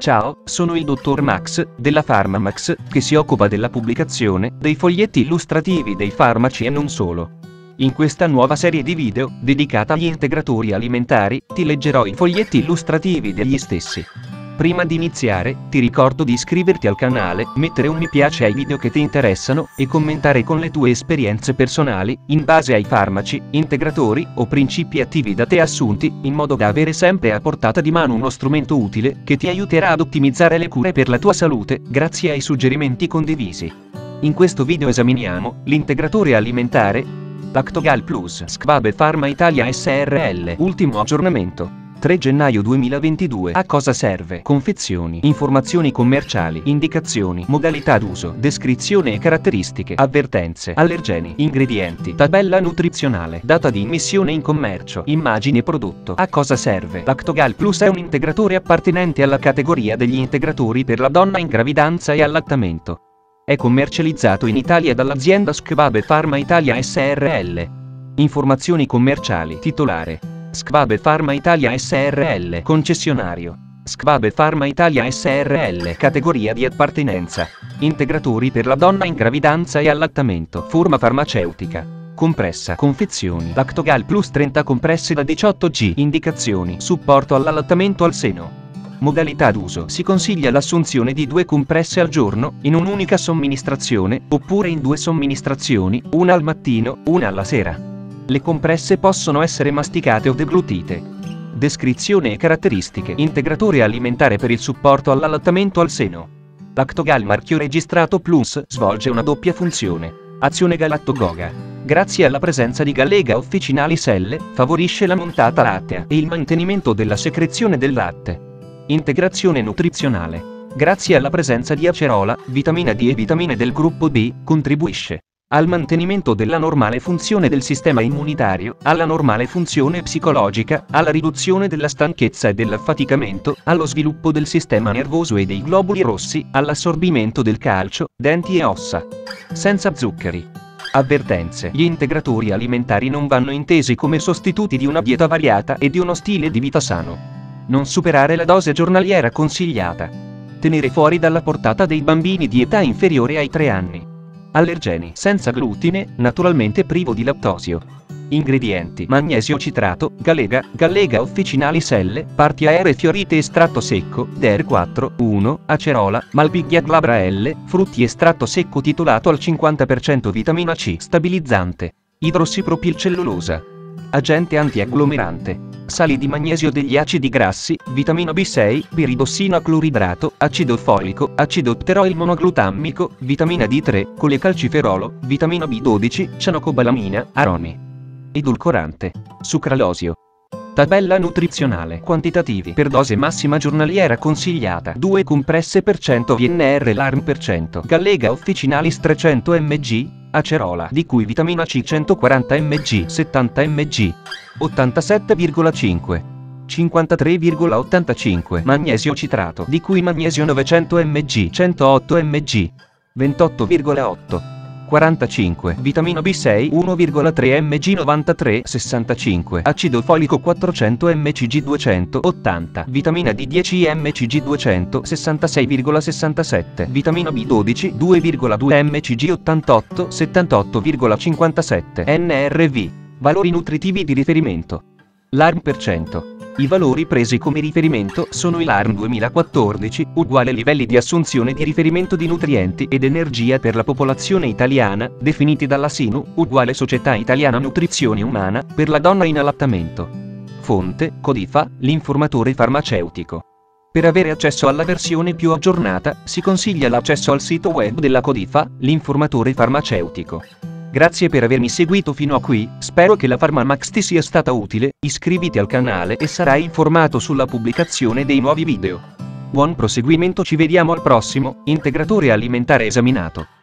Ciao, sono il dottor Max, della PharmaMax, che si occupa della pubblicazione dei foglietti illustrativi dei farmaci e non solo. In questa nuova serie di video, dedicata agli integratori alimentari, ti leggerò i foglietti illustrativi degli stessi. Prima di iniziare, ti ricordo di iscriverti al canale, mettere un mi piace ai video che ti interessano, e commentare con le tue esperienze personali, in base ai farmaci, integratori, o principi attivi da te assunti, in modo da avere sempre a portata di mano uno strumento utile, che ti aiuterà ad ottimizzare le cure per la tua salute, grazie ai suggerimenti condivisi. In questo video esaminiamo l'integratore alimentare Lactogal Plus Squabe Pharma Italia SRL. Ultimo aggiornamento 3 gennaio 2022. A cosa serve? Confezioni, informazioni commerciali, indicazioni, modalità d'uso, descrizione e caratteristiche, avvertenze, allergeni, ingredienti, tabella nutrizionale, data di immissione in commercio, immagini e prodotto. A cosa serve? Lactogal Plus è un integratore appartenente alla categoria degli integratori per la donna in gravidanza e allattamento. È commercializzato in Italia dall'azienda Squabe Pharma Italia SRL. Informazioni commerciali. Titolare: Squabe Pharma Italia SRL. Concessionario: Squabe Pharma Italia SRL. Categoria di appartenenza: integratori per la donna in gravidanza e allattamento. Forma farmaceutica: compressa. Confezioni: Lactogal Plus 30 compresse da 18G. Indicazioni: supporto all'allattamento al seno. Modalità d'uso: si consiglia l'assunzione di 2 compresse al giorno, in un'unica somministrazione, oppure in 2 somministrazioni, una al mattino, una alla sera. Le compresse possono essere masticate o deglutite. Descrizione e caratteristiche: integratore alimentare per il supporto all'allattamento al seno. Lactogal marchio registrato Plus svolge una doppia funzione. Azione galattogoga: grazie alla presenza di Gallega officinalis L, favorisce la montata lattea e il mantenimento della secrezione del latte. Integrazione nutrizionale: grazie alla presenza di acerola, vitamina D e vitamine del gruppo B, contribuisce al mantenimento della normale funzione del sistema immunitario, alla normale funzione psicologica, alla riduzione della stanchezza e dell'affaticamento, allo sviluppo del sistema nervoso e dei globuli rossi, all'assorbimento del calcio, denti e ossa. Senza zuccheri. Avvertenze: gli integratori alimentari non vanno intesi come sostituti di una dieta variata e di uno stile di vita sano. Non superare la dose giornaliera consigliata. Tenere fuori dalla portata dei bambini di età inferiore ai 3 anni. Allergeni: senza glutine, naturalmente privo di lattosio. Ingredienti: magnesio citrato, Gallega, Gallega officinalis L, parti aeree fiorite estratto secco, DER4, 1, acerola, Malpiglia glabra L, frutti estratto secco titolato al 50% vitamina C, stabilizzante, idrossipropilcellulosa, agente antiagglomerante, sali di magnesio degli acidi grassi, vitamina B6, piridossina cloridrato, acido folico, acido pteroil monoglutammico, vitamina D3, colecalciferolo, vitamina B12, cianocobalamina, aromi. Edulcorante: sucralosio. Tabella nutrizionale. Quantitativi per dose massima giornaliera consigliata: 2 compresse per 100 VNR LARM%, Gallega officinalis 300 mg, acerola, di cui vitamina C 140 mg, 70 mg, 87,5, 53,85, magnesio citrato, di cui magnesio 900 mg, 108 mg, 28,8, 45, vitamina B6 1,3 mg 93,65, acido folico 400 mg 280, vitamina D 10 mg 266,67, vitamina B12 2,2 mg 88, 78,57, NRV. Valori nutritivi di riferimento. LARM%. I valori presi come riferimento sono i LARM 2014, uguale livelli di assunzione di riferimento di nutrienti ed energia per la popolazione italiana, definiti dalla SINU, uguale Società Italiana Nutrizione Umana, per la donna in allattamento. Fonte: Codifa, l'informatore farmaceutico. Per avere accesso alla versione più aggiornata, si consiglia l'accesso al sito web della Codifa, l'informatore farmaceutico. Grazie per avermi seguito fino a qui, spero che la PharmaMax ti sia stata utile, iscriviti al canale e sarai informato sulla pubblicazione dei nuovi video. Buon proseguimento, ci vediamo al prossimo integratore alimentare esaminato.